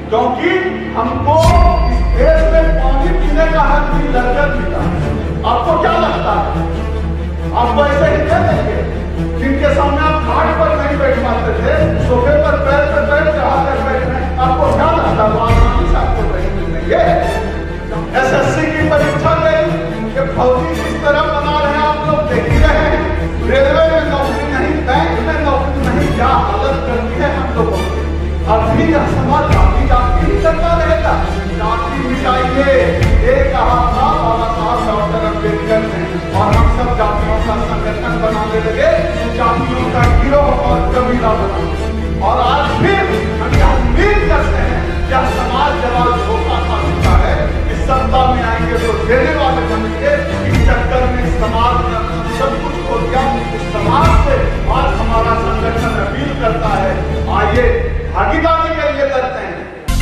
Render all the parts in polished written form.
क्योंकि हमको इस देश में पानी पीने का हक भी दर्जन मिला। आपको क्या लगता है? आपको ऐसे ही दे देंगे? जिनके सामने आप घाट पर नहीं बैठ पाते थे, सोफे पर पैर पर पैर चढ़ा कर बैठ रहे हैं, आपको क्या लगता है वो आसानी से आपको नहीं मिलेंगे? एसएससी की परीक्षा में कि फौजी किस तरह बना रहे हैं आप लोग देख ही रहे हैं। रेलवे में नौकरी नहीं, बैंक में नौकरी नहीं, क्या हालत करती है हम लोगों की। अभी यह समाज जाति ही करता रहेगा। जाति मिटाइए, ये कहा था बाबा साहब डॉक्टर अम्बेडकर ने, और हम सब जातियों का संगठन बनाने लगे, जातियों का गिरोह और कबीला बनाने। और आज फिर हम यह उम्मीद करते हैं कि समाज जवाब धोखा खा चुका है, इस सत्ता में आएंगे तो देने वाले बनेंगे। इस चक्कर में समाज ने सब कुछ खो दिया। इस समाज से आज हमारा संगठन अपील करता है, आइए भागीदारी के लिए करते हैं।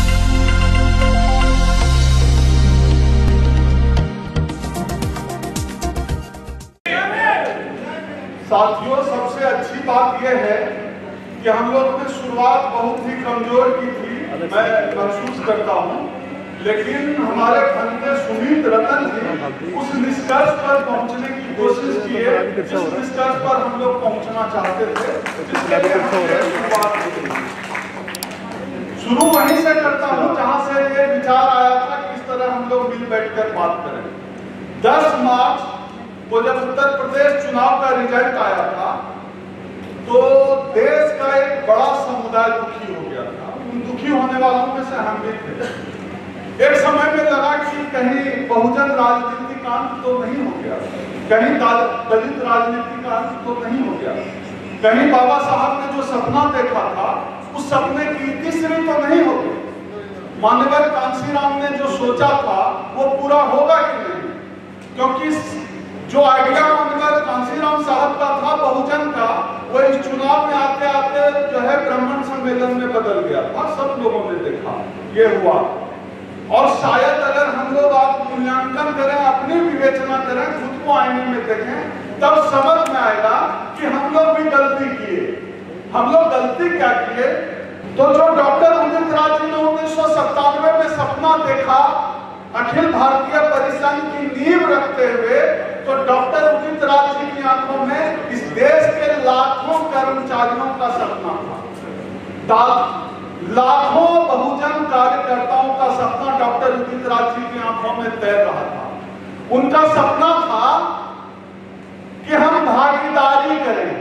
साथियों, सबसे अच्छी बात यह है कि हम लोग ने शुरुआत बहुत ही कमजोर की थी, मैं महसूस करता हूँ, लेकिन हमारे खंडे सुमित रतन जी उस निष्कर्ष पर पहुंचने की कोशिश किए जिस निष्कर्ष पर हम लोग पहुंचना चाहते थे, जिसके लिए शुरुआत की। शुरू वहीं से करता हूं जहां से ये विचार आया था कि इस तरह हम लोग मिल बैठकर बात करें। 10 मार्च को जब उत्तर प्रदेश चुनाव का रिजल्ट आया था तो देश का एक बड़ा समुदाय दुखी हो गया था। उन दुखी होने वालों में से हम भी थे। एक समय में लगा कि कहीं बहुजन राजनीति का अंत तो नहीं हो गया, कहीं दलित राजनीति का अंत तो नहीं हो गया, कहीं बाबा साहब ने जो सपना देखा था उस सपने की तीसरी तो नहीं होगी। माननीय कांशीराम ने जो सोचा था वो पूरा होगा कि नहीं, क्योंकि जो आइडिया माननीय कांशीराम साहब का था बहुजन का, वो इस चुनाव में आते आते जो है ब्राह्मण सम्मेलन में बदल गया था। सब लोगों ने देखा ये हुआ। और शायद अगर हम लोग आप मूल्यांकन करें, अपनी विवेचना करें, खुद को आईने में देखें, तब समझ में आएगा कि हम लोग भी गलती किए। हम लोग गलती क्या किए? तो जो डॉक्टर उदित राज जी ने 1997 में सपना देखा अखिल भारतीय परिसंघ की नींव रखते हुए, तो डॉक्टर उदित राज जी की आंखों में इस देश के लाखों कर्मचारियों का सपना था, लाखों बहुजन कार्यकर्ताओं का सपना डॉक्टर उदित राज जी की आंखों में तैर रहा था। उनका सपना था कि हम भागीदारी करें,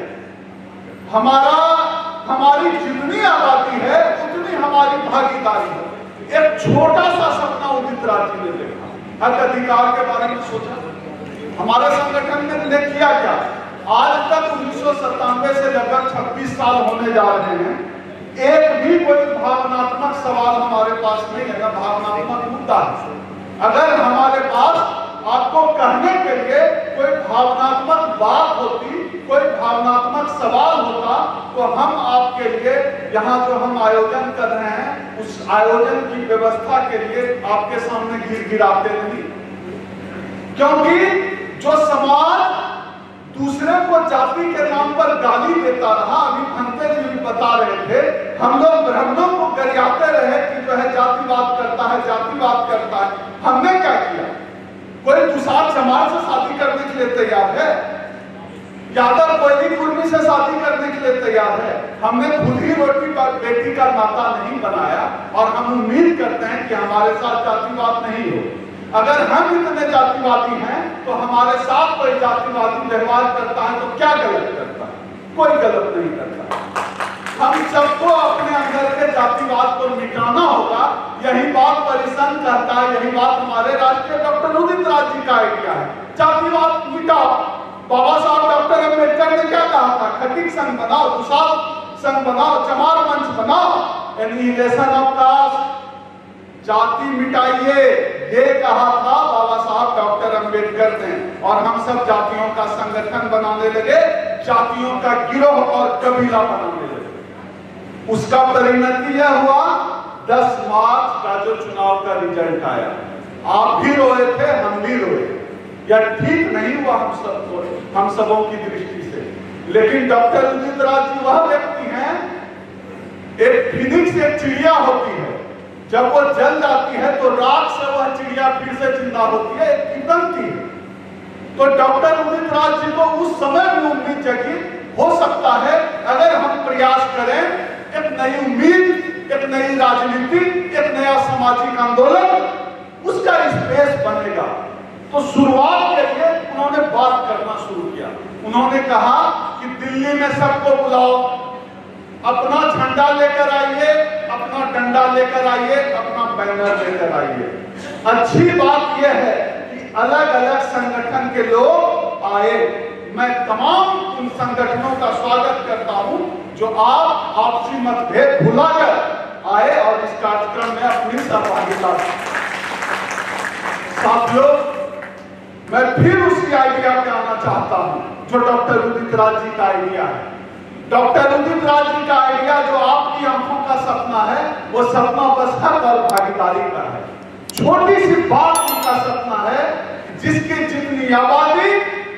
हमारी जितनी आबादी है उतनी हमारी भागीदारी है। एक छोटा सा सपना उदित राज जी ने देखा, हक अधिकार के बारे में सोचा। हमारे संगठन ने किया क्या? आज तक 1997 से लगभग 26 साल होने जा रहे हैं, एक भी कोई भावनात्मक सवाल हमारे पास नहीं है, ना भावनात्मक मुद्दा है। अगर हमारे पास आपको कहने के लिए कोई भावनात्मक बात होती, कोई भावनात्मक सवाल होता, तो हम आपके लिए यहाँ जो हम आयोजन कर रहे हैं उस आयोजन की व्यवस्था के लिए आपके सामने गिड़गिड़ाते नहीं। क्योंकि जो समाज दूसरे को जाति के नाम पर गाली देता रहा, अभी भंते जी भी बता रहे थे, हम लोग ब्राह्मणों को गरियाते रहे कि जो है जातिवाद करता है, जातिवाद करता है। हमने क्या किया? कोई दूसरा समाज से शादी करने के लिए तैयार है? यादव कोयली कुर्मी से शादी करने के लिए तैयार है? हमने खुद ही रोटी बेटी का नाता नहीं बनाया, और हम उम्मीद करते हैं कि हमारे साथ जातिवाद नहीं हो। अगर हम इतने जातिवादी हैं तो हमारे साथ कोई जातिवादी व्यवहार करता है तो क्या गलत करता है? कोई गलत नहीं करता। हम सबको अपने अंदर के जातिवाद को मिटाना होगा। यही बात परिसंघ कहता है, यही बात हमारे राष्ट्रीय डॉक्टर उदित राज जी का आइडिया है। जातिवाद मिटाओ। बाबा साहब डॉक्टर अम्बेडकर ने क्या कहा था? खटिक संघ बनाओ, दुसाध संघ बनाओ, चमार मंच बनाओ, एनिहिलेशन ऑफ कास्ट, जाति मिटाइए, ये कहा था बाबा साहब डॉक्टर अम्बेडकर ने। और हम सब जातियों का संगठन बनाने लगे, जातियों का गिरोह और कबीला बनाने लगे। उसका परिणति यह हुआ 10 मार्च का जो चुनाव का रिजल्ट आया। आप भी रोए थे, हम भी रोए। यह ठीक नहीं हुआ हम सबों की दृष्टि से, लेकिन डॉक्टर उदित राज जी वह व्यक्ति हैं, एक फिनिक्स एक चिड़िया होती है जब वो जल जाती है तो राख से वह चिड़िया फिर से जिंदा होती है, एक किंवदंती है। तो डॉक्टर उदित राज जी को उस समय भी उम्मीद जगी, हो सकता है अगर हम प्रयास करें, एक नई उम्मीद, एक नई राजनीति, एक नया सामाजिक आंदोलन, उसका स्पेस बनेगा। तो शुरुआत के लिए उन्होंने बात करना शुरू किया। उन्होंने कहा कि दिल्ली में सबको बुलाओ, अपना झंडा लेकर आइए, अपना डंडा लेकर आइए, अपना बैनर लेकर आइए। अच्छी बात यह है कि अलग अलग संगठन के लोग आए। मैं तमाम उन संगठनों का स्वागत करता हूं जो आप आपसी मतभेद भुलाकर आए और इस कार्यक्रम में अपनी सहभागिता। साथियों, मैं फिर उसी आइडिया पे आना चाहता हूं जो डॉक्टर उदित राज जी का आइडिया है। डॉक्टर उदित राज जी का आइडिया जो आपकी आंखों का सपना है, वो सपना बस हक और भागीदारी का है। छोटी सी बात उनका सपना है, जिसकी जितनी आबादी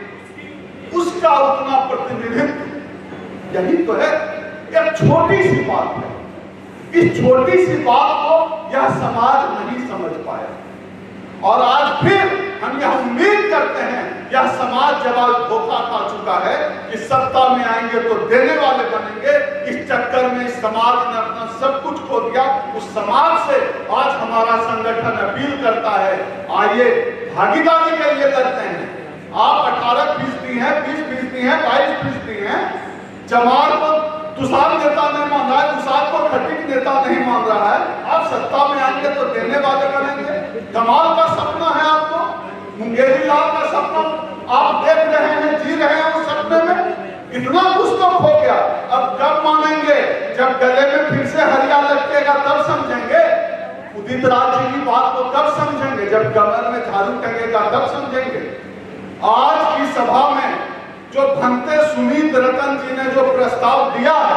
उसका उतना प्रतिनिधित्व। यही तो है, एक छोटी सी बात है। इस छोटी सी बात को यह समाज नहीं समझ पाया और आज फिर हम यह उम्मीद करते हैं, यह समाज जब आज धोखा खा चुका है कि सत्ता में आएंगे तो देने वाले बनेंगे। इस चक्कर में इस समाज ने अपना सब कुछ खो दिया। उस समाज से आज हमारा संगठन अपील करता है, आइए भागीदारी के लिए लड़ते हैं। आप 18% हैं, 20% हैं, 22% हैं। चमार को तुषार नेता नहीं मान रहा है, तुषार को खटीक नेता नहीं मान रहा है। आप सत्ता में आएंगे तो देने वाले बनेंगे। कमाल का सपना है आपको, मुंगेरी लाल का सपना आप देख रहे हैं, जी रहे हैं उस सपने में। इतना कुछ तो खो गया। अब कब मानेंगे? जब गले में फिर से हरिया लटकेगा तब समझेंगे। उदित राज जी की बात को कब समझेंगे? जब कमर में झाड़ू टंगेगा तब समझेंगे। आज की सभा में जो भंते सुमित रतन जी ने जो प्रस्ताव दिया है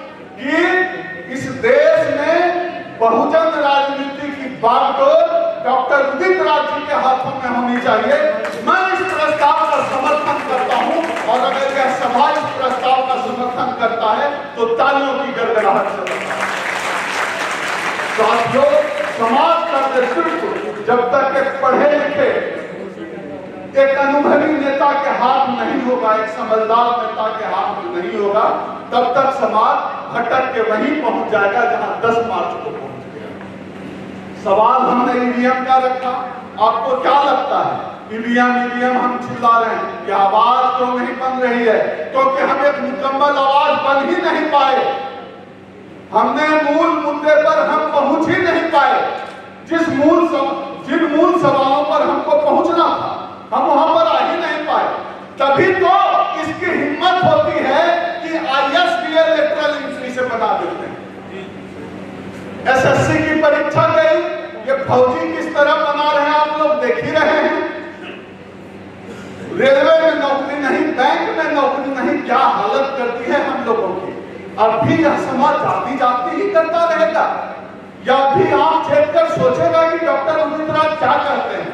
कि इस देश में बहुजन राजनीति की बागडोर डॉक्टर उदित राज जी के हाथों में होनी चाहिए, मैं इस प्रस्ताव का समर्थन करता हूं। और अगर यह सभा इस प्रस्ताव का समर्थन करता है तो तालियों की गड़गड़ाहट से बनता है। साथियों, समाज का नेतृत्व जब तक एक पढ़े लिखे, एक अनुभवी नेता के हाथ नहीं होगा, एक समझदार नेता के हाथ में नहीं होगा, तब तक समाज भटक के वहीं पहुंच जाएगा जहां 10 मार्च को पहुंच गया। सवाल हमने ईवीएम का रखा। आपको क्या लगता है? ईवीएम हम चिल्ला रहे हैं, ये आवाज क्यों नहीं बन रही है? क्योंकि हम एक मुकम्मल आवाज बन ही नहीं पाए। हमने मूल मुद्दे पर हम पहुंच ही नहीं पाए। जिन मूल सवालों पर हमको पहुंचना था, हम वहां पर आ ही नहीं पाए। तभी तो इसकी हिम्मत होती है कि ISBL लेटरल एंट्री से बना देते हैं। SSC की परीक्षा गई, ये फौजी किस तरह बना रहे हैं आप लोग देख ही रहे हैं। रेलवे में नौकरी नहीं, बैंक में नौकरी नहीं, क्या हालत करती है हम लोगों की। अब भी यह समाज जाति जाति ही करता रहेगा या भी आंख चेक कर सोचेगा कि डॉक्टर उदित राज क्या करते हैं?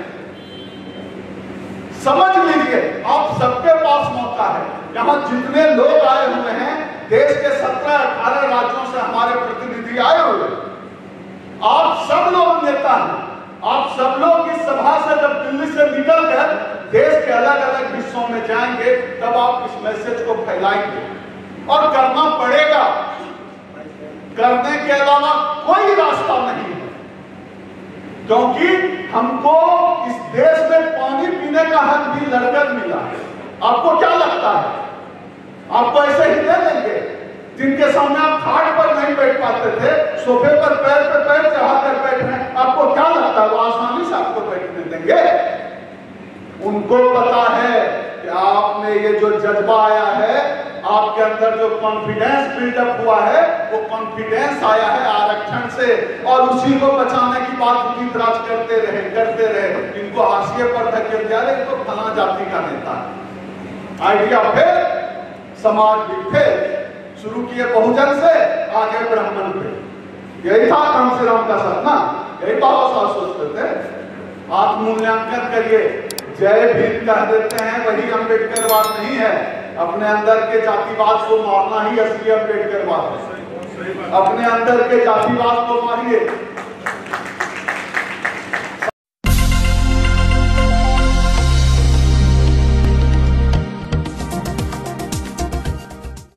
समझ लीजिए, आप सबके पास मौका है। यहाँ जितने लोग आए हुए हैं, देश के 17-18 राज्यों से हमारे प्रतिनिधि आए हुए हैं। आप सब लोग नेता हैं। आप सब लोग इस सभा से जब दिल्ली से निकलकर देश के अलग अलग हिस्सों में जाएंगे, तब आप इस मैसेज को फैलाएंगे और करना पड़ेगा। करने के अलावा कोई रास्ता नहीं है, क्योंकि हमको इस देश में पानी पीने का हक भी लड़कर मिला है। आपको क्या लगता है? आपको ऐसे ही दे देंगे? जिनके सामने आप खाट पर नहीं बैठ पाते थे, सोफे पर पैर पे पैर चढ़ाकर बैठ रहे हैं, आपको क्या लगता है वो आसानी से आपको बैठने देंगे? उनको पता है कि आपने ये जो जज्बा आया है, आपके अंदर जो कॉन्फिडेंस बिल्डअप हुआ है, वो कॉन्फिडेंस आया है आरक्षण से, और उसी को बचाने की बात उदित राज करते रहे। इनको हाशिए पर धकेल दिया, तो फला जाति का नेता आइडिया फिर समाज भी फिर शुरू किए बहुजन से आगे ब्राह्मण पे। यही था कांशीराम का सपना, यही बाबा साहब सोचते थे। आत्मूल्यांकन करिए, जय भीम कह देते हैं, वही अम्बेडकरवाद नहीं है। अपने अंदर के जातिवाद को मारना ही असली अम्बेडकरवाद है। अपने अंदर के जातिवाद को मारिए।